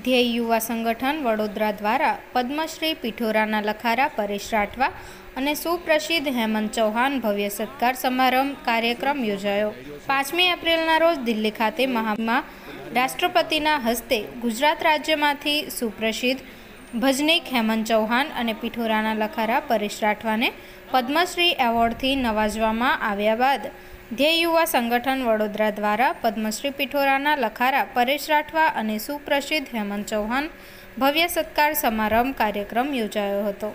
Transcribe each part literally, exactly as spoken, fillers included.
ધ્યેય યુવા સંગઠન વડોદરા દ્વારા પદ્મશ્રી પિઠોરાના લખારા પરેશ રાઠવા અને સુપ્રસિદ્ધ હેમંત ચૌહાણ ભવ્ય સત્કાર સમારંભ કાર્યક્રમ યોજાયો। પાંચમી એપ્રિલના રોજ દિલ્હી ખાતે મહામાં રાષ્ટ્રપતિના હસ્તે ગુજરાત રાજ્યમાંથી સુપ્રસિદ્ધ ભજનીક હેમંત ચૌહાણ અને પિઠોરાના લખારા પરેશ રાઠવાને પદ્મશ્રી એવોર્ડથી નવાજવામાં આવ્યા બાદ ધ્યેય યુવા સંગઠન વડોદરા દ્વારા પદ્મશ્રી પિઠોરાના લખારા પરેશ રાઠવા અને સુપ્રસિદ્ધ હેમંત ચૌહાણ ભવ્ય સત્કાર સમારંભ કાર્યક્રમ યોજાયો હતો।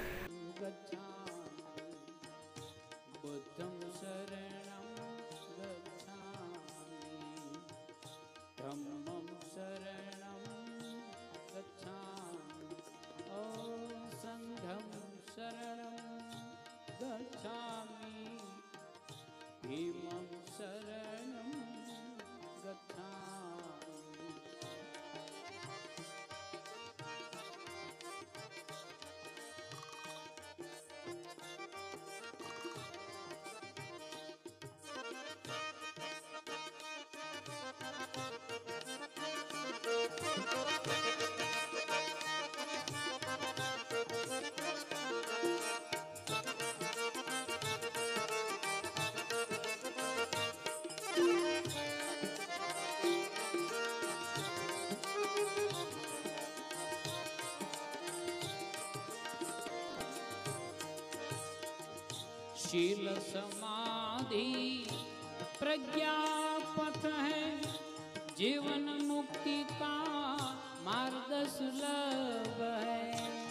शील समाधि प्रज्ञा पथ है, जीवन मुक्ति का मार्ग सुलभ है।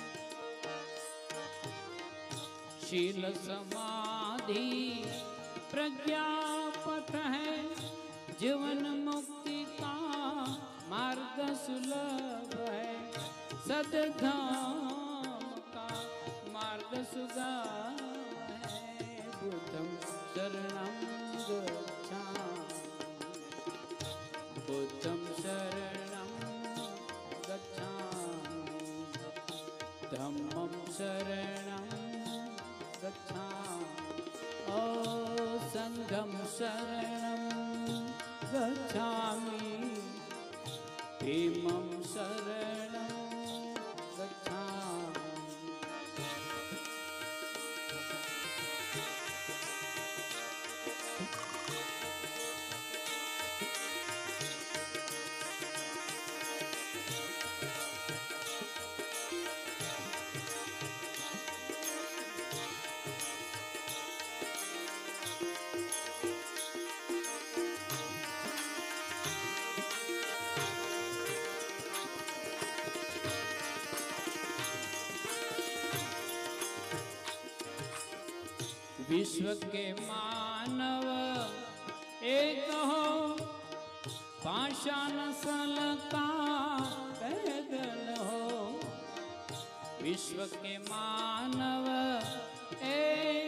शील समाधि प्रज्ञा पथ है, जीवन मुक्ति का मार्ग सुलभ है। सद्धाम का मार्ग सुगम, बुद्धं शरणं गच्छामि, बुद्धं शरणं गच्छामि, धम्मं शरणं गच्छामि, ओ संघं शरणं गच्छामि, भीमं शरणं गच्छामि। विश्व के मानव एक हो, पाषाण सल का पैदल हो। विश्व के मानव एक